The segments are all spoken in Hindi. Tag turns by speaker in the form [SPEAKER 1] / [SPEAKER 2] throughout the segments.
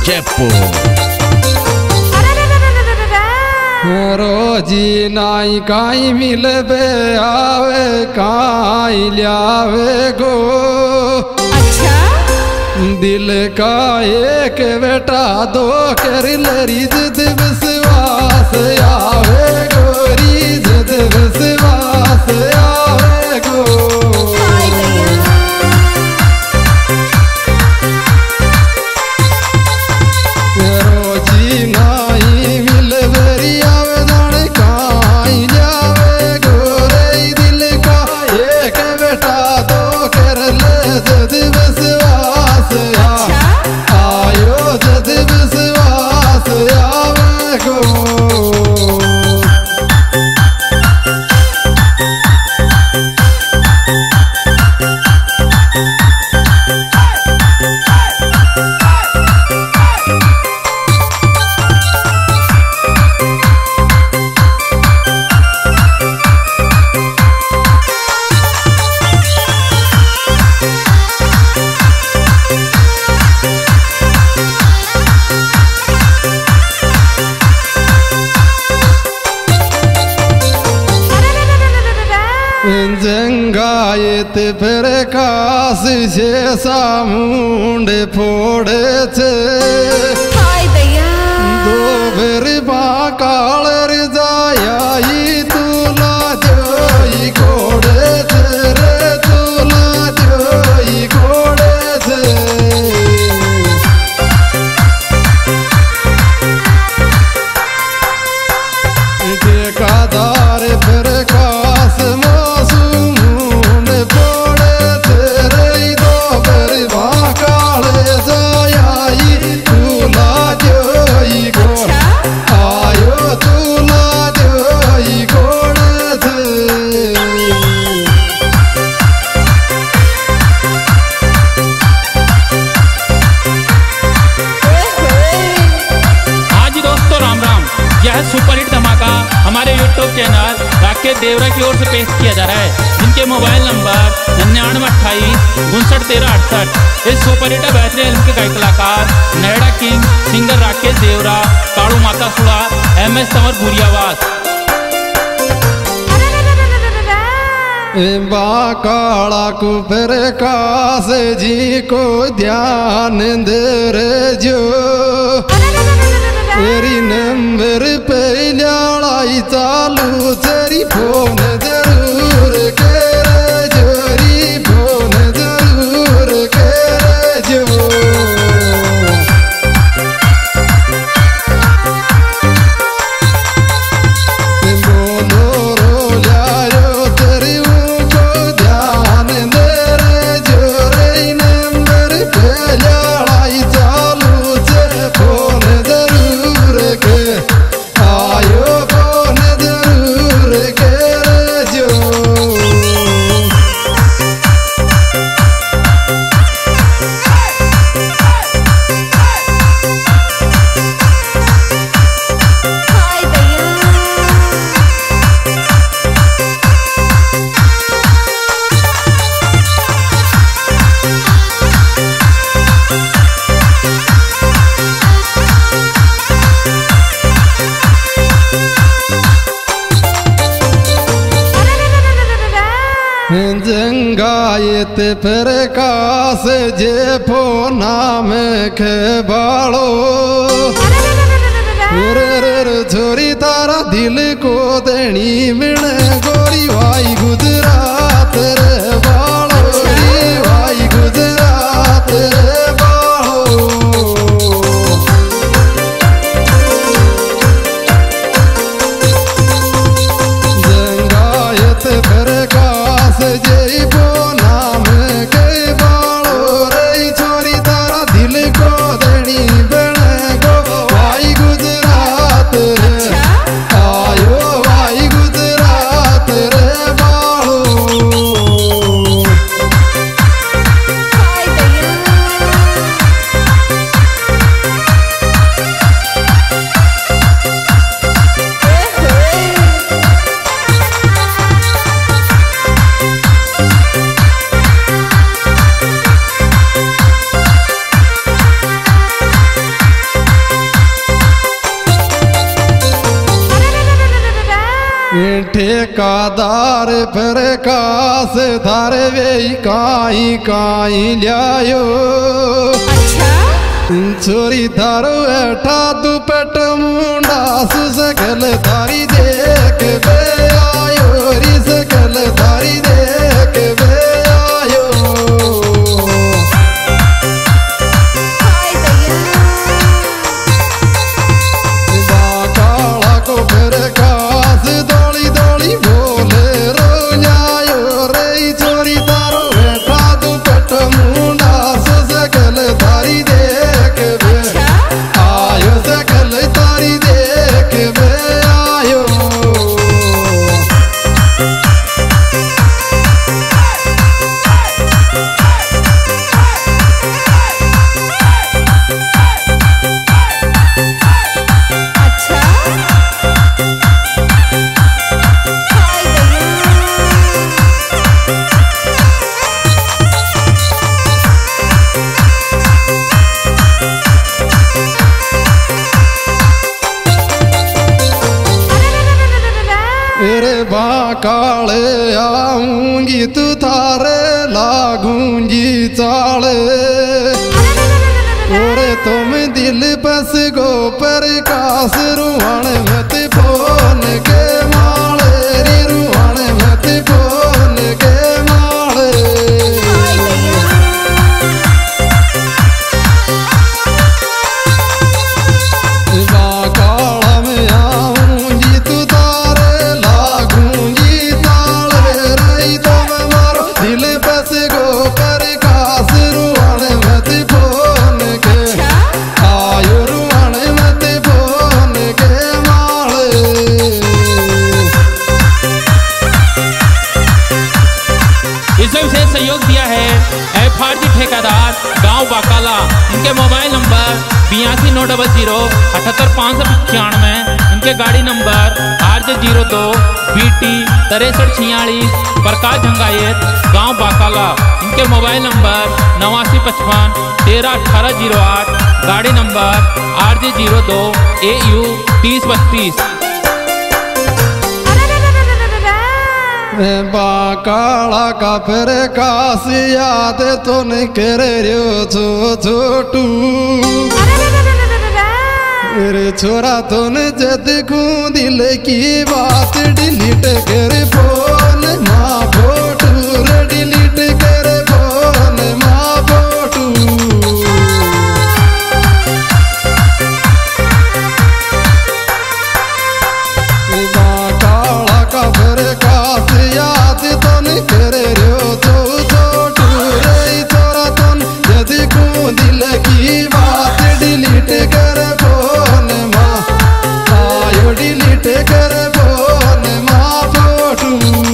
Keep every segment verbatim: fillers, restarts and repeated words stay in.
[SPEAKER 1] जयपुर।
[SPEAKER 2] रोजी नाई काई मिलबे आवे काई ल्यावे गो।
[SPEAKER 3] अच्छा
[SPEAKER 2] दिल का एक बेटा दो कर लरी जिद विश्वास आवे गोरी जिद विश्वास आवे गो। रोजी नाई मिलबे आवे जाने काई ल्यावे गोरे दिल का एक बेटा दो कर ले जिद विश्वास आयो जिद विश्वास आवे गो। जंगायत फिर कास से सामुंड फोड़े थे दो फिर बाकाल जाई तुला जोई घोड़े थे रे तुला जोई घोड़े थे। ठेकादार फिर कास
[SPEAKER 4] सुपर हिट धमाका हमारे यूट्यूब चैनल राकेश देवरा की ओर से पेश किया जा रहा है, जिनके मोबाइल नंबर निन्यानवे अट्ठाईस उनसठ तेरह अड़सठ। इस सुपर हिट बेहतरीन फिल्म के गायक कलाकार नैडा किंग, सिंगर राकेश देवरा, काड़ू माता सुड़ा, एम एस तंवर भूरियावास।
[SPEAKER 2] बाकाला को फिर कास जी को ध्यान दे रे जो तेरी नंबर पे लड़ाई चालू तेरी फोन जरूर करे जोरी फोन जरूर करे जो। बोलो रो जायो तेरी को ध्यान दे रे जोरी नंबर पे लड़ाई चालू तेरे फोन आयो फोन जरूर कर जो। जंगायत फिर कास जे फोना में खे बाड़ो छोरी तारा दिल को देनी मिल गोरी भाई गुजरात रे बाड़ो भाई गुजरात रे बाड़ो। जंगायत फिर कास जय बोना में के बाड़ो रे छोरी तारा दिल को देनी बने गो भाई गुजरात रे आयो भाई गुजरात। ठेकादार प्रकाश थारे वे काई काई लियायो।
[SPEAKER 3] अच्छा
[SPEAKER 2] छोरी थारो ऐठा दुपट मुंडा सुसकल थारी देख बे आयो री सकल थारी देख बे आयो।
[SPEAKER 3] हाय दैया
[SPEAKER 2] काला को प्रकाश दौड़ी दौड़ी बोले रोजायो रे छोरी तारो बैठा दुपट मुंडा सकल तारी देख बे आयो सकल तारी देख बे आयो।
[SPEAKER 3] अच्छा हाय दैया
[SPEAKER 2] तेरे बाकाले आऊंगी तू थारे लागूंगी चाले ओरे तुम दिल बस गो प्रकाश रुहान मत फोन के माले री रुहान मत फोन के माले। बाकाला में आऊंगी तू तारे लागूंगी ताले रही तुम मारो दिल बस गो प्रकाश रुहान मत फोन के आयो रुहान मत फोन के माले।
[SPEAKER 4] इस विशेष सहयोग दिया है एफ आर जी ठेकेदार गांव बाकाला। इनके मोबाइल नंबर बयासी नौ डबल जीरो अठहत्तर पाँच सौ पचानवे। इनके गाड़ी नंबर आर जे जीरो दो बी टी तिरसठ छियालीस प्रकाश झंगायत गांव बाकाला। इनके मोबाइल नंबर नवासी पचपन तेरह अठारह जीरो आठ। गाड़ी नंबर आर जे जीरो दो ए यू तीस बत्तीस।
[SPEAKER 2] बाकाला का प्रकाश याद तो नहीं कर रहो छो छोटू रे छोरा तो न जद को दिल की बात डिलीट कर फोन माँ फोटू रे डिलीट कर फोन माँ फोटू। बाकाला का प्रकाश याद तो नहीं कर रहो छो छोटू रे छोरा तो न जद को दिल की बात डिलीट कर फोन माँ आयो डिलीट कर फोन माँ फोटू।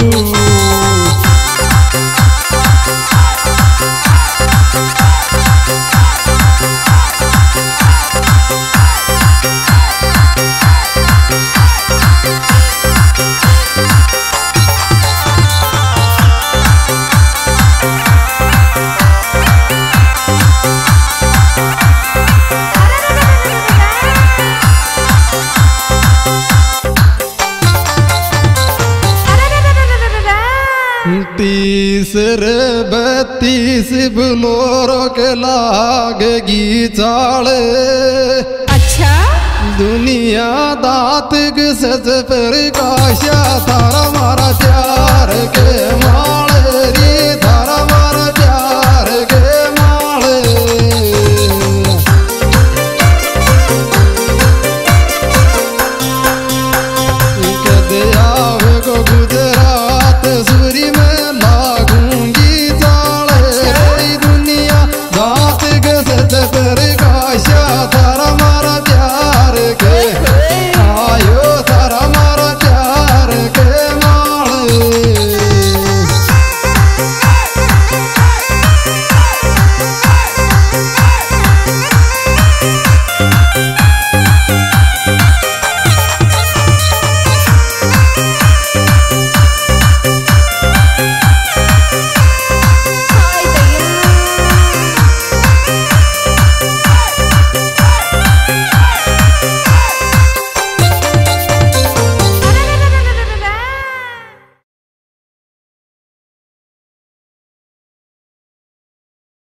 [SPEAKER 2] तीस रे बत्तीस बुलोरो के लागेगी चाले।
[SPEAKER 3] अच्छा
[SPEAKER 2] दुनिया दात सज प्रकाश थारा